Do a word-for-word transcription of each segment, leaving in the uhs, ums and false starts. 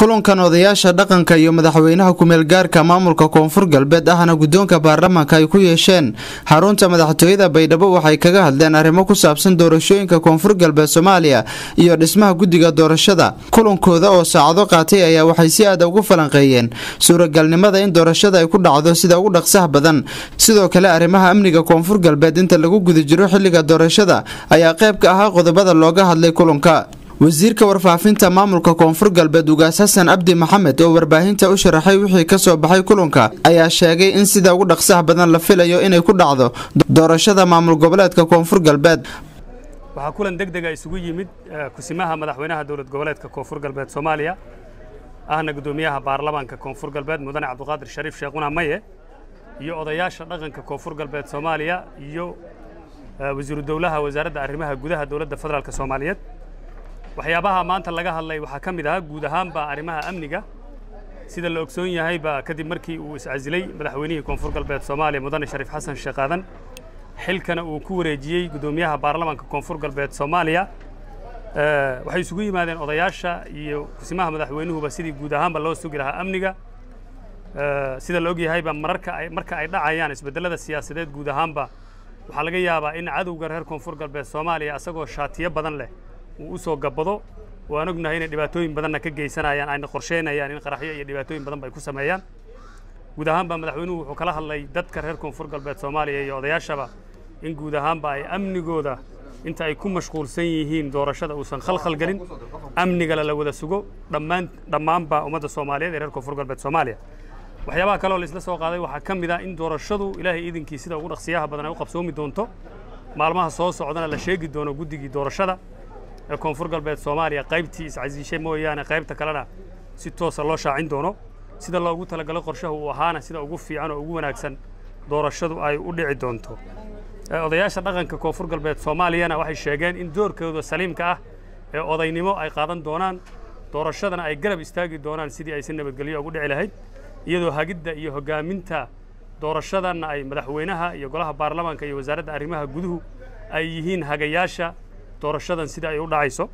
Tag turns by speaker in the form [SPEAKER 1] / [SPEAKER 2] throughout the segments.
[SPEAKER 1] kulankan odayaasha dhaqanka iyo madaxweynaha ku-meel gaarka maamulka koonfur galbeed ahna guddoonka baarlamaanka ay ku yeesheen xarunta madaxtooyada Baydhabo waxay kaga hadleen arrimo ku saabsan doorashooyinka koonfur galbeed Soomaaliya iyo dhismaha guddiga doorashada. Kulankooda oo saacado qaatay ayaa waxay si aad ugu falanqeeyeen suuragalnimada in doorashada ay ku dhacdo sida ugu dhaqsaha badan. Sidoo kale arrimaha amniga koonfur galbeed inta lagu guda jiro xilliga doorashada ayaa qayb ka ah qodobada looga hadlay kulanka. wasiirka warfaafinta maamulka koonfur galbeed ugaas Xasan Abdi Maxamed oo warbaahinta u sharaxay wixii ka soo baxay kulanka ayaa sheegay in sida ugu dhaqsaha badan la filayo inay ku dhacdo doorashada maamul goboleedka koonfur galbeed.
[SPEAKER 2] waxa kulan degdeg ah isugu yimid kusimaha madaxweynaha dowlad goboleedka koonfur galbeed Soomaaliya ahna gudoomiyaha baarlamaanka koonfur galbeed mudane Cabduqaadir Shariif Sheekuna Maye iyo odayaasha dhaqanka koonfur galbeed Soomaaliya iyo wasiiru dawlaha wasaaradda arrimaha gudaha dowladda federaalka Soomaaliyeed. waxyaabaha maanta laga hadlay waxa ka mid ah guud ahaanba arrimaha amniga sida la ogsoon yahay ba kadib markii uu iscazilay madaxweynihii koonfur galbeed Soomaaliya mudane Shariif Xasan Sheekh Aadan xilkana uu ku wareejiyay gudoomiyaha baarlamaanka koonfur galbeed Soomaaliya ee waxay isugu yimaadeen odayaasha iyo kusimaha madaxweynuhuba sidii guud ahaanba loo sugi lahaa amniga ee sida la og yahay ba marka ay marka ay dhacayaan isbedelada siyaasadeed guud ahaanba waxa laga yaabaa in cadowga reer koonfur galbeed Soomaaliya asagoo shaatiyo badan leh uu soo gabado waan ognahay in dhibaatooyin badan ka geysanayaan ay qorsheynayaan in qaraxyo iyo dhibaatooyin badan ay ku sameeyaan guud ahaanba madaxweynuhu wuxuu kala hadlay dadka reer koonfur galbeed Soomaaliya iyo odayaashaba in guud ahaanba ay amnigooda inta ay ku mashquulsan yihiin doorashada uusan khalkhal galin amniga la wada sugo dhammaan dhammaanba ummadda Soomaaliyeed ee reer koonfur galbeed Soomaaliya. waxyaabaha kale oo la isla soo qaaday waxa ka mid ah in doorashadu ilaahay idinkiisa sida ugu dhaqsiyaha badan ay u qabsoomi doonto maalmaha soo socdana la sheegi doono guddigii doorashada ee koonfur galbeed Soomaaliya qaybtii iscazishay mooyaane qaybta kalena si toos ah loo shaacin doono sida loogu talagalay qorshaha uu ahaana sida ugu fiican oo ugu wanaagsan doorashadu ay u dhici doonto. odayaasha dhaqanka koonfur galbeed Soomaaliyana waxay sheegeen in doorkooda saliimka ah ee odaynimo ay qaadan doonaan doorashadana ay garab istaagi doonaan sidii ay si nabadgelyo ugu dhici lahayd iyadoo hagidda iyo hogaaminta doorashadana ay madaxweynaha iyo golaha baarlamaanka iyo wasaaradda arrimaha guduhu ay yihiin hagayaasha doorashadan sida ay u dhacayso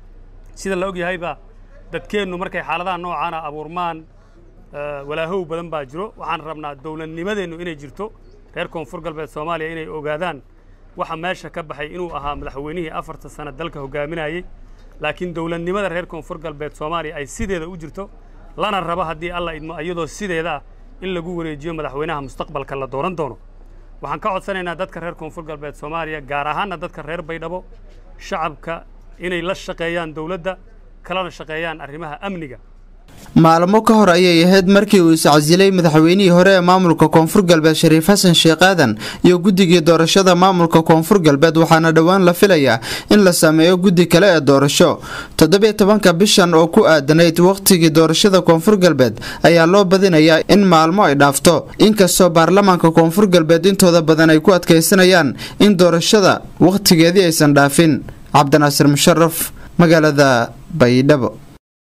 [SPEAKER 2] sida la og yahay ba dadkeenu markay xaaladaha noocan ah abuurmaan walaahow badan baa jiro waxaan rabnaa dawladnimadeenu inay jirto reer koonfur galbeed Soomaaliya inay ogaadaan waxa meesha ka baxay inuu ahaa madaxweynihii afarta sano dalka hogaaminayay laakiin dawladnimada reer koonfur galbeed Soomaaliya ay sideeda u jirto lana rabo haddii alla idmo iyadoo sideeda in lagu wareejiyo madaxweynaha mustaqbalka la dooran doono. waxaan ka codsanaynaa dadka reer koonfur galbeed Soomaaliya gaar ahaan dadka reer Baydhabo shacabka inay la shaqeeyaan dawladda kalena shaqeeyaan arrimaha amniga.
[SPEAKER 1] maalmo ka hor ayay ahayd markii uu iscazilay madaxweynihii hore ee maamulka koonfur galbeed Shariif Xasan Sheekh Aadan iyo guddigii doorashada maamulka koonfur galbeed waxaana dhawaan la filayaa in la sameeyo guddi kale ee doorasho. toddoba iyo tobanka bishan oo ku aadanayd waqtigii doorashada koonfur galbeed ayaa loo badinayaa in maalmo ay dhaafto inkastoo baarlamaanka koonfur galbeed intooda badan ay ku adkeysanayaan in doorashada waqtigeedii aysan dhaafin. Cabdinaasir Musharraf magaalada Baydhabo.